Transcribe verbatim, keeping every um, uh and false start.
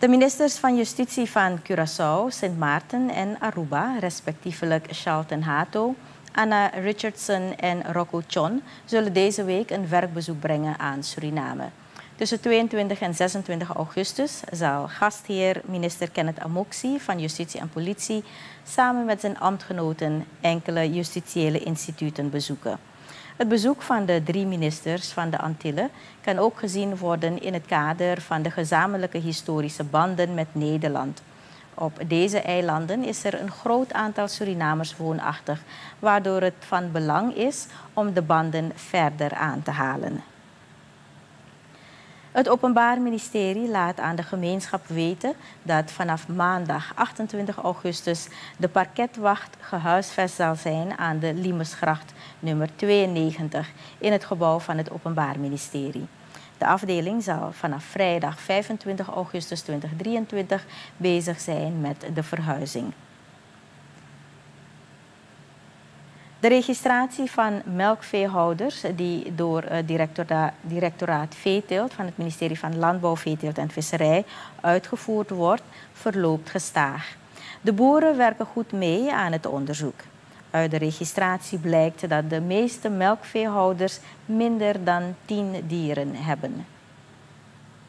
De ministers van Justitie van Curaçao, Sint Maarten en Aruba, respectievelijk Charlton Hato, Anna Richardson en Rocco Chon, zullen deze week een werkbezoek brengen aan Suriname. Tussen tweeëntwintig en zesentwintig augustus zal gastheer minister Kenneth Amoksi van Justitie en Politie samen met zijn ambtgenoten enkele justitiële instituten bezoeken. Het bezoek van de drie ministers van de Antillen kan ook gezien worden in het kader van de gezamenlijke historische banden met Nederland. Op deze eilanden is er een groot aantal Surinamers woonachtig, waardoor het van belang is om de banden verder aan te halen. Het Openbaar Ministerie laat aan de gemeenschap weten dat vanaf maandag achtentwintig augustus de parketwacht gehuisvest zal zijn aan de Limesgracht nummer tweeënnegentig in het gebouw van het Openbaar Ministerie. De afdeling zal vanaf vrijdag vijfentwintig augustus tweeduizend drieëntwintig bezig zijn met de verhuizing. De registratie van melkveehouders die door het directora directoraat Veeteelt van het ministerie van Landbouw, Veeteelt en Visserij uitgevoerd wordt, verloopt gestaag. De boeren werken goed mee aan het onderzoek. Uit de registratie blijkt dat de meeste melkveehouders minder dan tien dieren hebben.